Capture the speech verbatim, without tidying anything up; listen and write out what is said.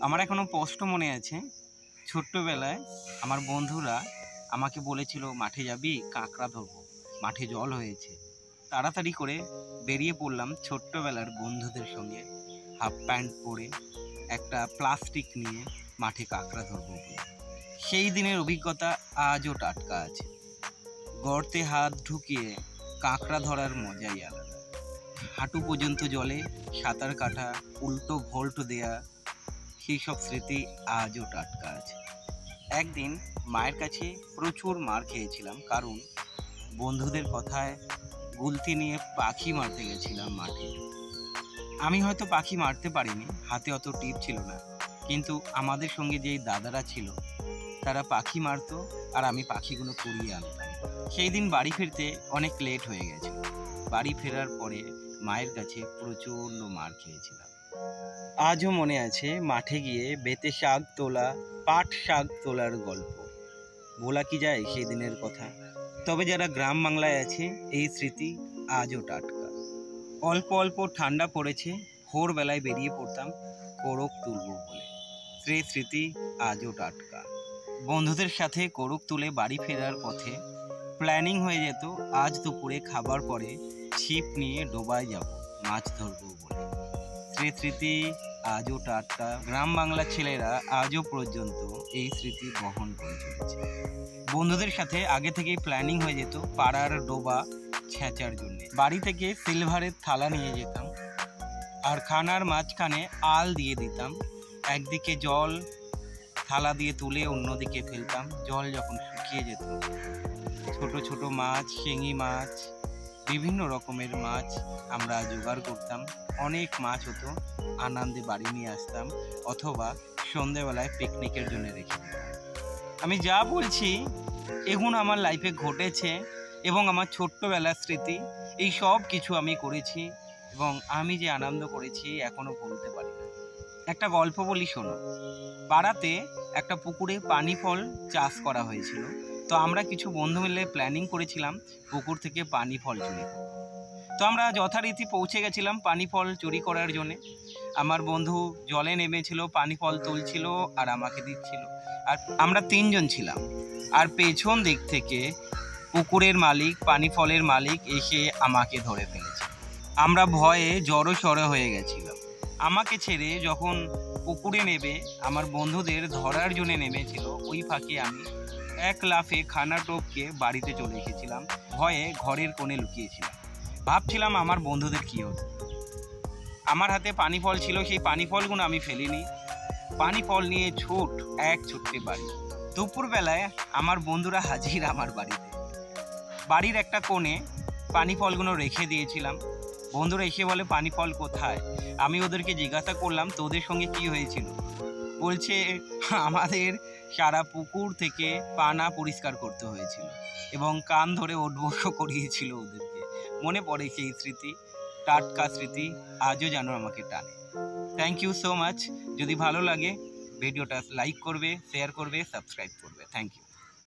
আমার এখনো স্পষ্ট মনে আছে, ছোট্টবেলায় আমার বন্ধুরা আমাকে বলেছিল মাঠে যাবি, কাঁকড়া ধরবো, মাঠে জল হয়েছে। তাড়াতাড়ি করে বেরিয়ে পড়লাম ছোট্টবেলার বন্ধুদের সঙ্গে, হাফ প্যান্ট পরে একটা প্লাস্টিক নিয়ে মাঠে কাঁকড়া ধরবো বলে। সেই দিনের অভিজ্ঞতা আজও টাটকা আছে। গর্তে হাত ঢুকিয়ে কাঁকড়া ধরার মজাই আলাদা। হাঁটু পর্যন্ত জলে সাঁতার কাটা, উল্টো ভল্ট দেয়া, সেই সব স্মৃতি আজও টাটকা আছে। একদিন মায়ের কাছে প্রচুর মার খেয়েছিলাম, কারণ বন্ধুদের কথায় গুলতি নিয়ে পাখি মারতে গেছিলাম মাঠে। আমি হয়তো পাখি মারতে পারিনি, হাতে অত টিপ ছিল না, কিন্তু আমাদের সঙ্গে যেই দাদারা ছিল তারা পাখি মারতো আর আমি পাখিগুলো কুড়িয়ে আনতাম। সেই দিন বাড়ি ফিরতে অনেক লেট হয়ে গেছে। বাড়ি ফেরার পরে মায়ের কাছে প্রচণ্ড মার খেয়েছিলাম। আজও মনে আছে মাঠে গিয়ে বেতে শাক তোলা, পাট শাক তোলার গল্প। ভোলা কি যায় সেই দিনের কথা? তবে যারা গ্রাম বাংলায় আছে, এই স্মৃতি আজও টাটকা। অল্প অল্প ঠান্ডা পড়েছে, ভোরবেলায় বেরিয়ে পড়তাম কোরক তুলব বলে। সেই স্মৃতি আজও টাটকা। বন্ধুদের সাথে কোরক তুলে বাড়ি ফেরার পথে প্ল্যানিং হয়ে যেত, আজ দুপুরে খাবার পরে ছিপ নিয়ে ডোবায় যাব মাছ ধরবো বলে। সেই স্মৃতি আজও টাটকা। গ্রাম বাংলার ছেলেরা আজও পর্যন্ত এই স্মৃতি বহন করে চলেছে। বন্ধুদের সাথে আগে থেকেই প্ল্যানিং হয়ে যেত পাড়ার ডোবা ছেঁচার জন্য। বাড়ি থেকে সিলভারের থালা নিয়ে যেতাম আর খানার মাঝখানে আল দিয়ে দিতাম। একদিকে জল থালা দিয়ে তুলে অন্যদিকে ফেলতাম। জল যখন শুকিয়ে যেত, ছোট ছোট মাছ, শিঙি মাছ, বিভিন্ন রকমের মাছ আমরা জোগাড় করতাম। অনেক মাছ হতো, আনন্দে বাড়ি নিয়ে আসতাম, অথবা সন্ধেবেলায় পিকনিকের জন্য রেখে দিতাম। আমি যা বলছি এগুলো আমার লাইফে ঘটেছে এবং আমার ছোট্টবেলার স্মৃতি। এই সব কিছু আমি করেছি এবং আমি যে আনন্দ করেছি এখনো বলতে পারি না। একটা গল্প বলি শোনো। পাড়াতে একটা পুকুরে পানি ফল চাষ করা হয়েছিল। তো আমরা কিছু বন্ধু মিলে প্ল্যানিং করেছিলাম পুকুর থেকে পানি ফল চুরি করব। তো আমরা যথারীতি পৌঁছে গেছিলাম পানি ফল চুরি করার জন্যে। আমার বন্ধু জলে নেমেছিল, পানি ফল তুলছিল আর আমাকে দিচ্ছিল। আর আমরা তিনজন ছিলাম। আর পেছন দিক থেকে পুকুরের মালিক, পানি ফলের মালিক এসে আমাকে ধরে ফেলেছে। আমরা ভয়ে জড়ো সড়ো হয়ে গেছিলাম। আমাকে ছেড়ে যখন পুকুরে নেবে আমার বন্ধুদের ধরার জন্য নেমেছিল, ওই ফাঁকে আমি এক লাফে খানা টোপকে বাড়িতে চলে এসেছিলাম। ভয়ে ঘরের কোণে লুকিয়েছিলাম। ভাবছিলাম আমার বন্ধুদের কী হতো। আমার হাতে পানি ফল ছিল, সেই পানি ফলগুলো আমি ফেলিনি। পানি ফল নিয়ে ছুট এক ছুটতে বাড়ি। দুপুরবেলায় আমার বন্ধুরা হাজির আমার বাড়িতে। বাড়ির একটা কোণে পানি ফলগুলো রেখে দিয়েছিলাম। বন্ধুরা এসে বলে পানি ফল কোথায়? আমি ওদেরকে জিজ্ঞাসা করলাম তোদের সঙ্গে কি হয়েছিল। বলছে আমাদের সারা পুকুর থেকে পানা পরিষ্কার করতে হয়েছিল এবং কান ধরে উদ্বস করিয়েছিল ওদেরকে। মনে পড়ে সেই স্মৃতি, টাটকা স্মৃতি আজও যেন আমাকে টানে। Thank you so much. যদি ভালো লাগে ভিডিওটা লাইক করবে, শেয়ার করবে, সাবস্ক্রাইব করবে। Thank you.